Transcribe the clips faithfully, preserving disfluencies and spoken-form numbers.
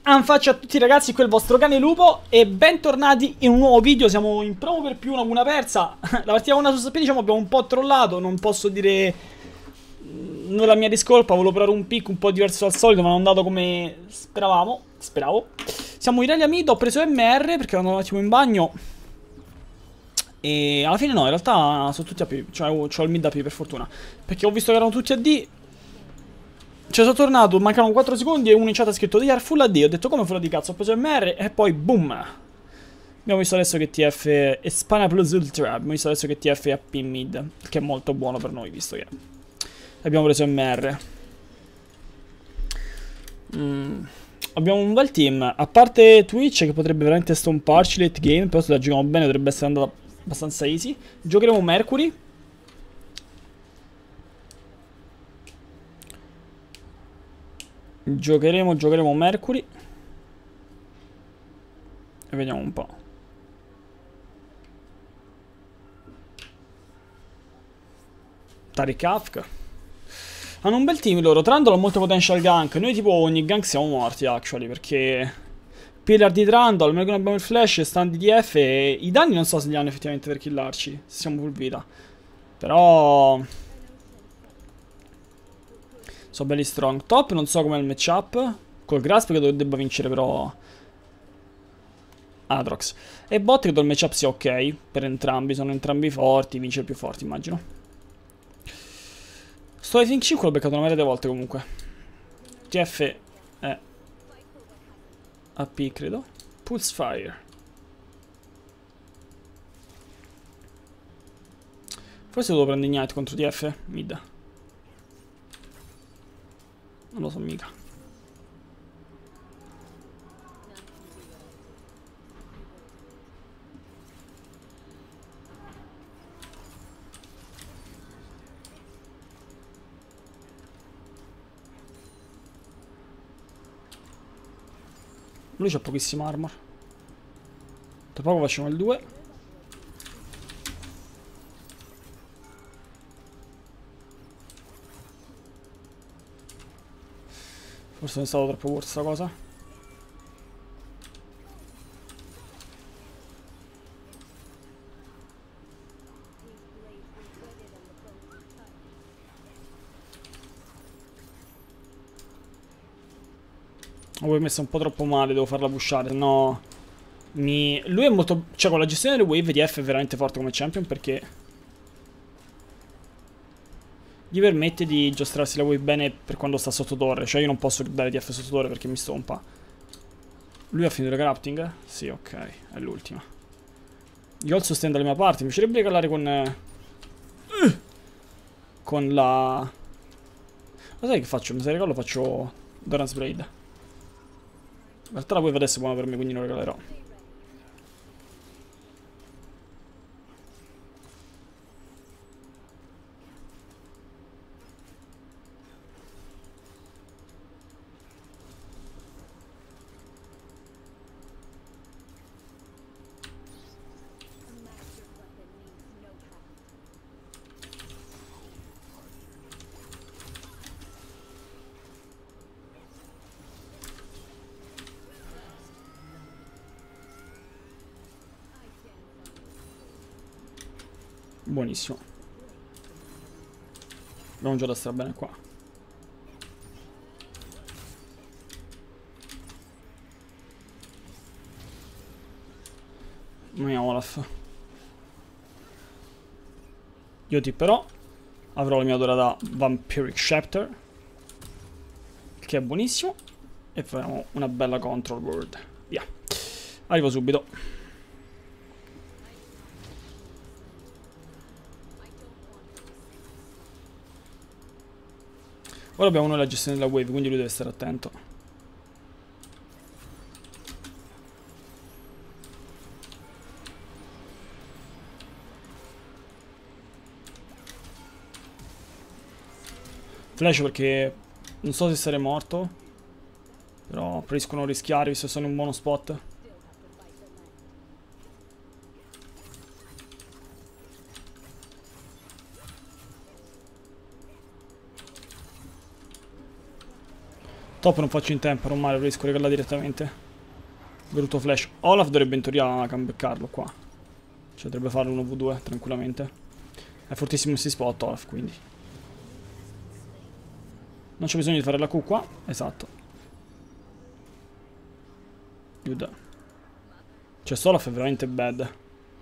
Anfaccia a tutti ragazzi, qui è il vostro cane Lupo e bentornati in un nuovo video. Siamo in promo per più, una una persa. La partita con Nasus P diciamo abbiamo un po' trollato, non posso dire nulla mia discolpa, volevo provare un pick un po' diverso dal solito ma non è andato come speravamo, speravo. Siamo in Irelia mid, ho preso M R perché ero un attimo in bagno e alla fine no, in realtà sono tutti A P, cioè ho il mid A P per fortuna, perché ho visto che erano tutti A D. Cioè sono tornato, mancano quattro secondi e uno in chat ha scritto they are full A D. Ho detto come full A D cazzo, ho preso M R e poi boom. Abbiamo visto adesso che T F è Spana Plus Ultra. Abbiamo visto adesso che T F è A P mid, che è molto buono per noi visto che abbiamo preso M R. mm. Abbiamo un bel team, a parte Twitch che potrebbe veramente stomparci late game, però se la giochiamo bene dovrebbe essere andata abbastanza easy. Giocheremo Mercury. Giocheremo, giocheremo Mercury. E vediamo un po'. Tariq Kafka. Hanno un bel team loro. Trundle ha molto potential gank. Noi tipo ogni gank siamo morti actually, perché Pillar di Trundle, almeno che non abbiamo il flash, stand di D F e i danni non so se li hanno effettivamente per killarci, se siamo full vita. Però sono belli strong. Top non so com'è il matchup. Col Grasp credo che debba vincere però Aatrox. E bot credo il matchup sia ok per entrambi. Sono entrambi forti. Vince il più forte immagino. Sto I think cinque l'ho beccato una marea di volte comunque. T F è A P credo. Pulse Fire. Forse devo prendere Ignite contro T F mid. Non lo so mica. Lui c'ha pochissima armor. Tra poco facciamo il due. Forse non è stato troppo worth sta cosa. Ho messo un po' troppo male, devo farla pushare, no. Mi... Lui è molto... Cioè con la gestione delle wave D F è veramente forte come champion perché gli permette di giostrarsi la wave bene per quando sta sotto torre. Cioè io non posso dare D F sotto torre perché mi stompa. Lui ha finito il crafting? Sì, ok, è l'ultima. Io ho il sustain dalla mia parte, mi piacerebbe calare con... Eh, con la... Ma sai che faccio? Mi sa regalo faccio Doran's Blade. In realtà la wave adesso è buona per me, quindi non regalerò. Buonissimo. Abbiamo già da stare bene qua. Mia Olaf. Io ti però avrò la mia dorata Vampiric Scepter, che è buonissimo. E faremo una bella control word. Via. Arrivo subito. Ora abbiamo noi la gestione della wave, quindi lui deve stare attento. Flash perché non so se sarei morto, però preferisco non rischiare visto che sono in un buono spot. Top non faccio in tempo, non male, riesco a regalare direttamente. Brutto flash. Olaf dovrebbe in teoria cambiarlo qua. Cioè dovrebbe fare uno vu due tranquillamente. È fortissimo questi spot Olaf, quindi. Non c'è bisogno di fare la Q qua. Esatto. Chiuda. Cioè Olaf è veramente bad.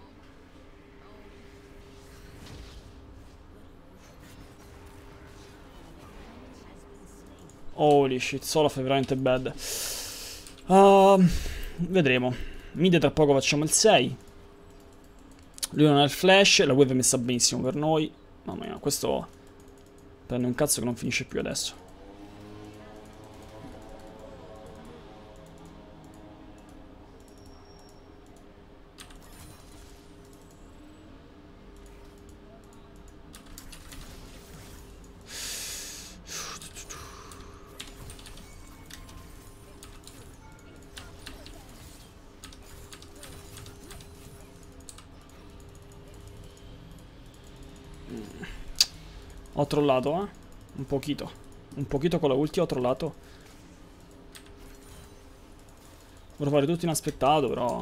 Holy shit, Olaf è veramente bad. Uh, vedremo. Mid tra poco facciamo il sei. Lui non ha il flash. La wave è messa benissimo per noi. Mamma mia, questo prende un cazzo che non finisce più adesso. Ho trollato, eh? Un pochino. Un pochino con la ulti ho trollato. Vorrei fare tutto inaspettato, però...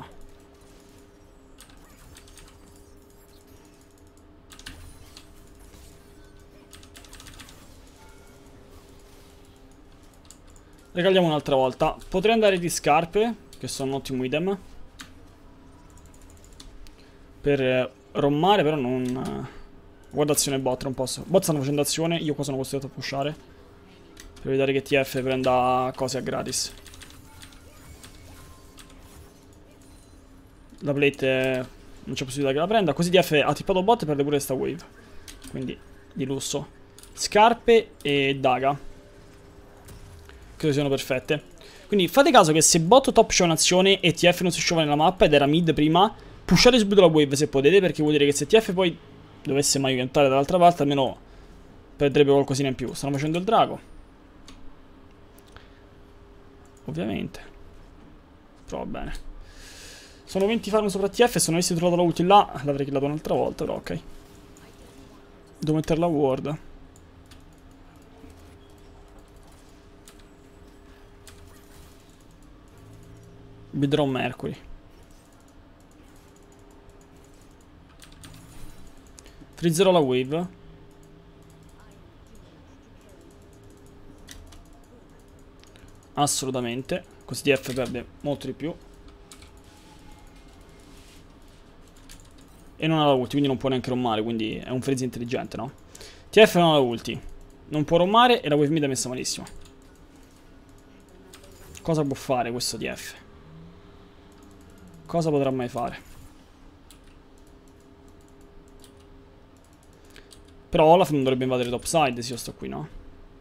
Regaliamo un'altra volta. Potrei andare di scarpe, che sono un ottimo item. Per eh, rommare, però non... Guarda azione bot, non posso. Bot stanno facendo azione, io qua sono costretto a pushare. Per vedere che T F prenda cose a gratis. La plate non c'è possibilità che la prenda. Così T F ha tippato bot e perde pure sta wave. Quindi di lusso. Scarpe e daga. Credo siano perfette. Quindi fate caso che se bot top c'è un'azione e T F non si sciova nella mappa ed era mid prima, pushate subito la wave se potete, perché vuol dire che se T F poi dovesse mai piantare dall'altra parte, almeno perdrebbe qualcosina in più. Stanno facendo il drago. Ovviamente. Però va bene. Sono venti farm sopra T F. Se non avessi trovato la ulti là, l'avrei killato un'altra volta, però ok. Devo mettere la ward. Vedrò Mercury. Frizzerò la wave. Assolutamente. Così T F perde molto di più. E non ha la ulti, quindi non può neanche rommare. Quindi è un freeze intelligente, no? T F non ha la ulti. Non può rommare e la wave mid è messa malissimo. Cosa può fare questo T F? Cosa potrà mai fare? Però Olaf non dovrebbe invadere topside se io sto qui, no?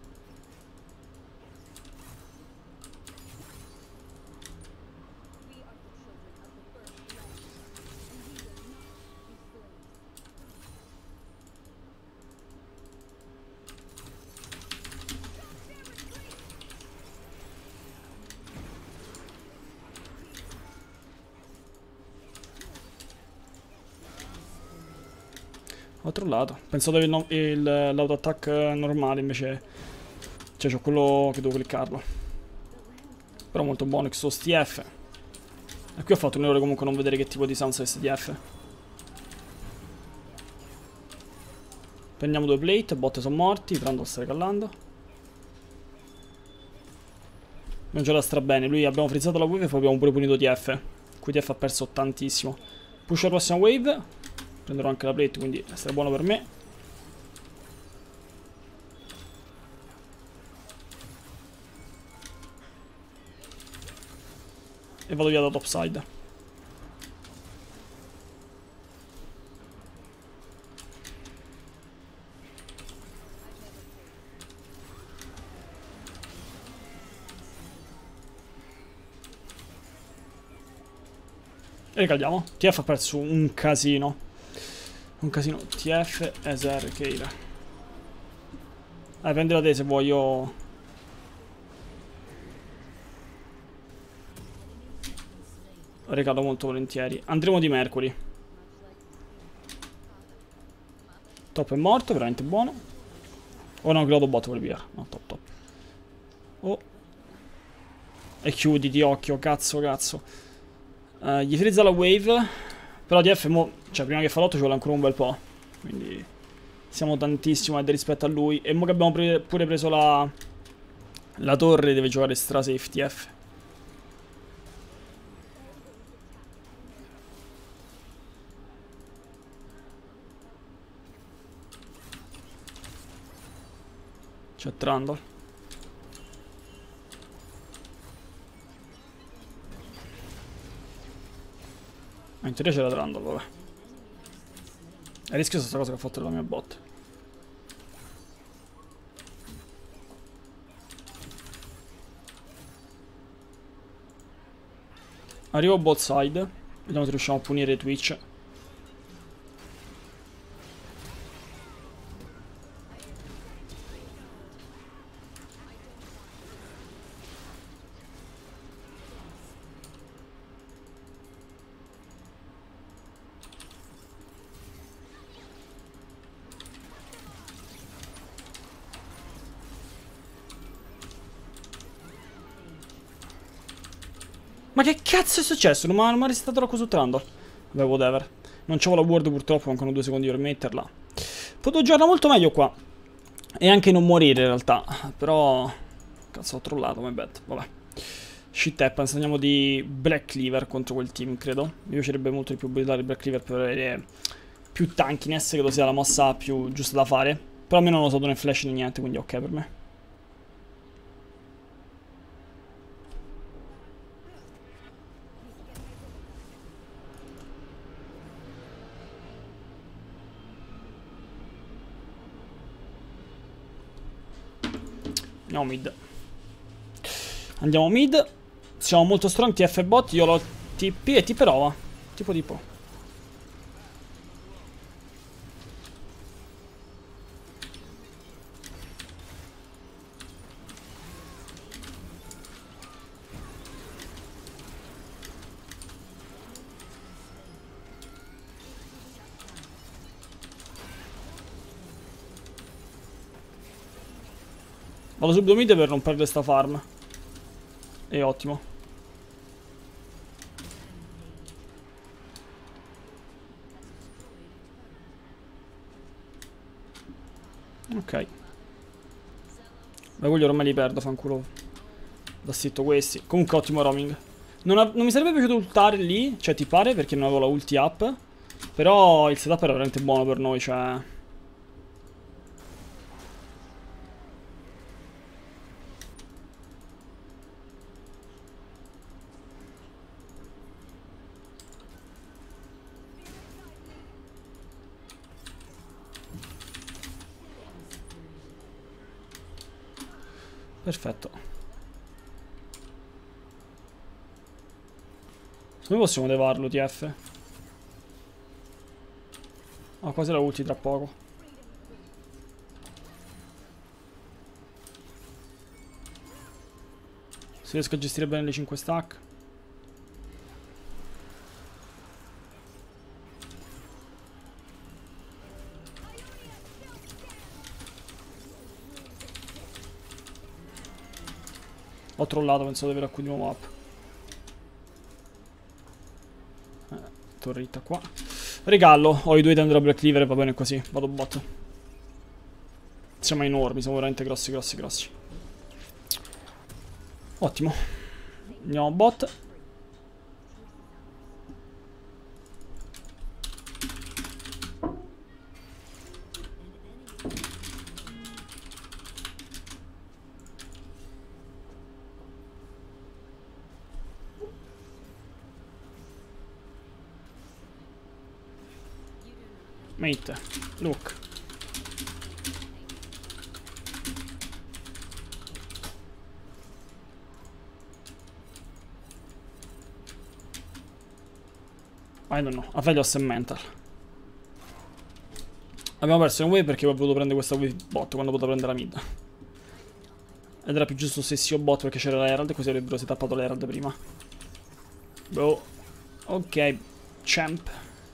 Ho trollato. Pensavo di avere l'auto-attack normale, invece... Cioè, c'ho quello che devo cliccarlo. Però molto buono, Exhaust T F. E qui ho fatto un errore comunque non vedere che tipo di sounds avesse T F. Prendiamo due plate, bot sono morti, Trundle sta regallando. Non gioca stra bene, lui abbiamo frizzato la wave e poi abbiamo pure punito T F. Qui T F ha perso tantissimo. Push la prossima wave. Prenderò anche la plate, quindi sarà buono per me. E vado via da topside. E ricaldiamo. T F ha perso un casino. Un casino. T F, Eser, Keira. Eh, prendila te se vuoi, io... Regalo molto volentieri. Andremo di Mercury. Top è morto, veramente buono. Oh no, credo bot vuole via. No, top, top. Oh, E chiuditi, occhio, cazzo, cazzo. Uh, gli frizza la wave. Però D F mo, cioè prima che fa l'otto ci vuole ancora un bel po'. Quindi siamo tantissimo ahead rispetto a lui. E mo che abbiamo pre pure preso la La torre, deve giocare stra safe T F. C'è Trundle. Ma in teoria c'era Trundle, vabbè. È rischiosa sta cosa che ha fatto la mia bot. Arrivo bot side. Vediamo se riusciamo a punire Twitch. Ma che cazzo è successo? Non mi ha restato Rocco su Trundle. Vabbè, whatever. Non c'avevo la ward purtroppo, mancano due secondi per metterla. Potevo giocare molto meglio qua. E anche non morire in realtà. Però... Cazzo, ho trollato, my bad. Vabbè. Shit happens, andiamo di Black Cleaver contro quel team, credo. Mi piacerebbe molto di più buildare Black Cleaver per avere più tankiness, credo sia la mossa più giusta da fare. Però almeno non ho usato né flash né niente, quindi ok per me. Andiamo mid. Andiamo mid. Siamo molto strong. T F bot. Io l'ho T P e ti prova. Tipo tipo. Vado subito mid per non perdere sta farm. E ottimo. Ok. Beh, quelli ormai li perdo, fanculo. Da zitto questi. Comunque ottimo roaming. Non, non mi sarebbe piaciuto ultare lì, cioè ti pare, perché non avevo la ulti up. Però il setup era veramente buono per noi, cioè... Perfetto. Come possiamo levarlo T F? Ah, quasi la ulti tra poco. Se riesco a gestire bene le cinque stack. Ho trollato, pensavo di avere alcuni map. Eh, torretta qua. Regalo, ho i due dentro la Black Cleaver e va bene così, vado bot. Siamo enormi, siamo veramente grossi, grossi, grossi. Ottimo. Andiamo bot. Mate, look. I don't know, Aphelios e Mental. Abbiamo perso un wave perché ho voluto prendere questa wave bot quando potevo prendere la mid. Ed era più giusto se sì o bot perché c'era l'Herald, così avrebbero setappato l'Herald prima. Boh. Ok, champ.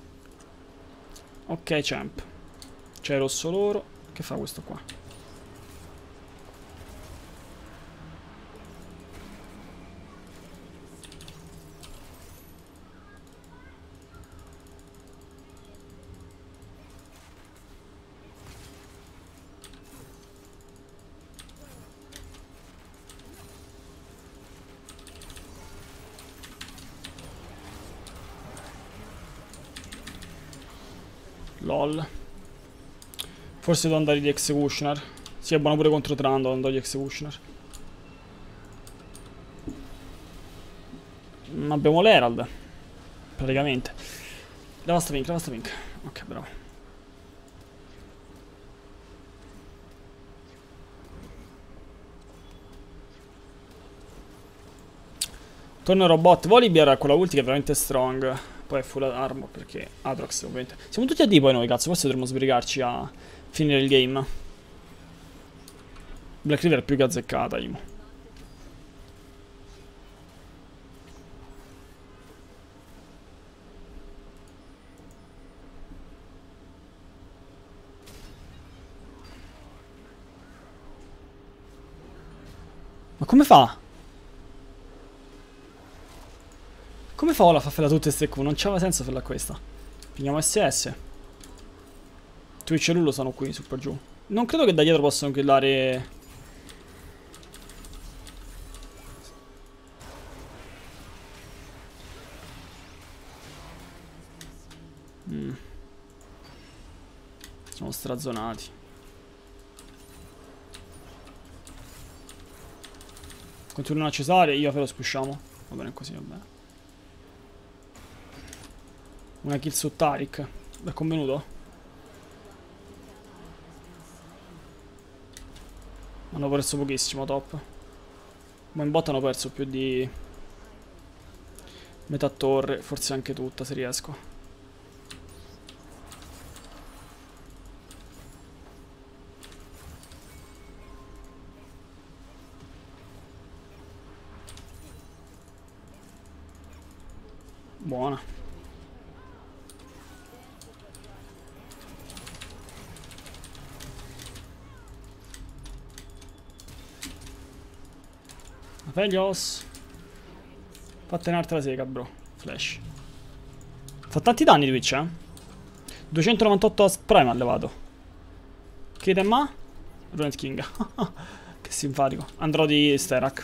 Ok, champ. C'è rosso loro. Che fa questo qua? Lol. Forse devo andare di Executioner. Sì, è buono pure contro Trando, devo andare di Executioner. Ma abbiamo l'Herald. Praticamente. Lavasta pink, lavasta pink. Ok, bravo. Torno robot. Volibear ha quella ulti che è veramente strong. Poi è full armor perché Atrox ovviamente. Siamo tutti a D poi noi, cazzo. Forse dovremmo sbrigarci a finire il game. Black River è più che azzeccata, Imo. Ma come fa? Come fa Olaf a farla tutte ste Q? Non c'aveva senso farla questa. Prendiamo S S. Twitch e Lulu sono qui, su per giù. Non credo che da dietro possano killare. Mm. Siamo strazonati. Continuano a cesare, io però spusciamo. Va bene così, va bene. Una kill su Taric. È convenuto? Hanno perso pochissimo top. Ma in bot hanno perso più di metà torre, forse anche tutta se riesco. Buona. Aphelios. Fate un'altra sega, bro. Flash. Fa tanti danni Twitch, eh. duecentonovantotto prime ha levato. Che tema? Runet King. Che simpatico. Andrò di Sterak.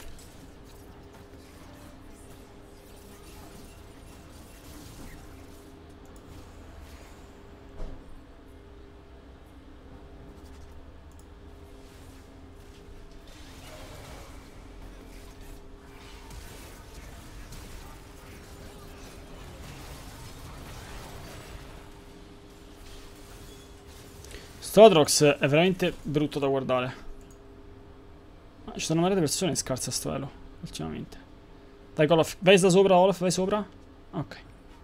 Strodrox è veramente brutto da guardare. Ma ci sono varie persone scarse a sto elo ultimamente. Dai Olaf, vai da sopra Olaf, vai sopra. Ok.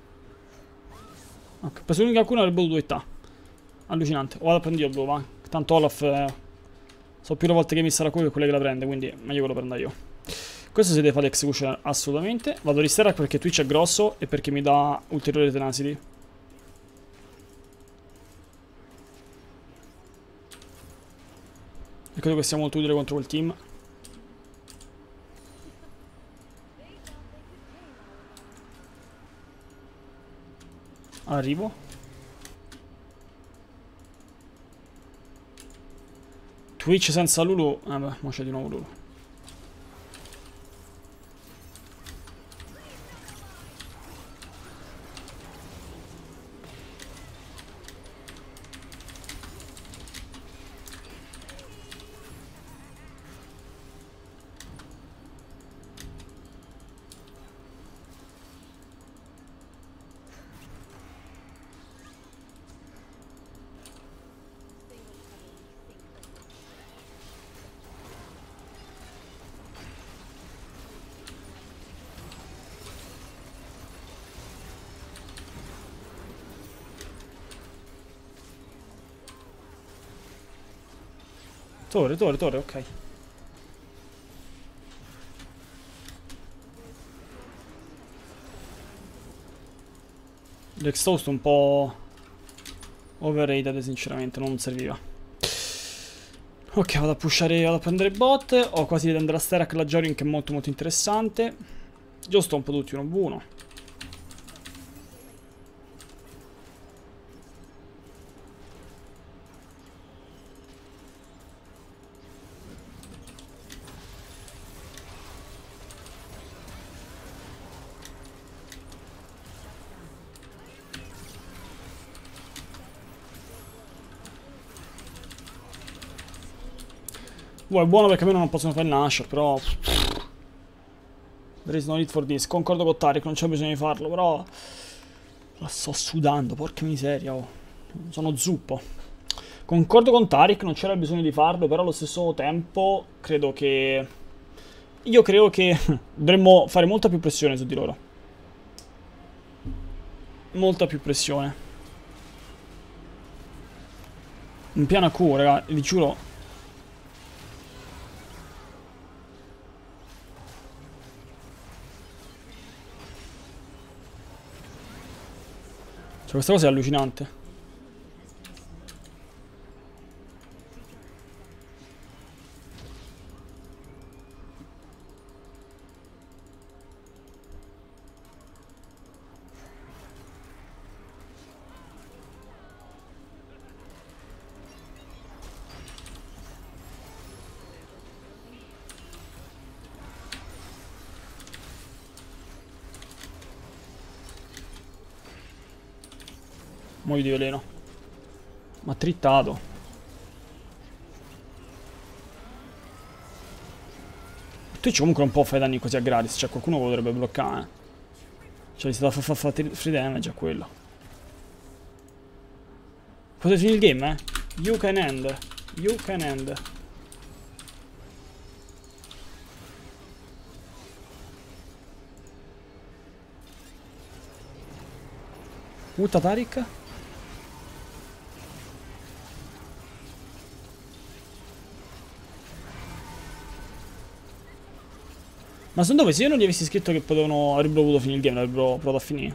Ok, preso l'unica cuna del blu due età. Allucinante. O vado a prendere io il blu, va. Tanto Olaf eh, so più le volte che mi sarà qui che quelle che la prende, quindi è meglio che lo prenda io. Questo si deve fare execution assolutamente. Vado di Sterak perché Twitch è grosso e perché mi dà ulteriore tenacity. E credo che sia molto utile contro quel team. Arrivo. Twitch senza Lulu. Vabbè, eh mo c'è di nuovo Lulu. Torre, torre, torre, ok. L'exhaust un po' overrated sinceramente, non serviva. Ok, vado a pushare, vado a prendere bot. Ho quasi di andare a Sterak la Jorin che è molto molto interessante. Io sto un po' tutti uno v uno. Boh, è buono perché almeno non possono fare il Nashor, però... There is no need for this. Concordo con Tarek, non c'è bisogno di farlo, però... La sto sudando, porca miseria, oh. Sono zuppo. Concordo con Tarek, non c'era bisogno di farlo, però allo stesso tempo credo che... Io credo che dovremmo fare molta più pressione su di loro. Molta più pressione. Un piano a Q, raga, vi giuro. Cioè, questa cosa è allucinante. Muoio di veleno. Ma trittato. Twitch comunque non può fare danni così a gratis. Cioè qualcuno lo dovrebbe bloccare. Cioè gli sta da fare fa, fa, free damage a quello. Potete finire il game, eh? You can end. You can end. Utta Taric. Ma sono dove? Se io non gli avessi scritto che potevano, avrebbero voluto finire il game, l'avrebbero provato a finire.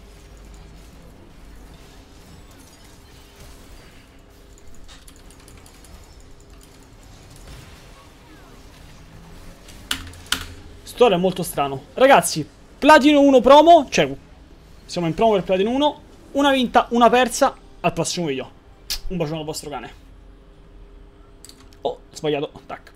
Sto è molto strano. Ragazzi, Platino uno promo, cioè siamo in promo per Platino uno, una vinta, una persa, al prossimo video. Un bacione al vostro cane. Oh, sbagliato, tac.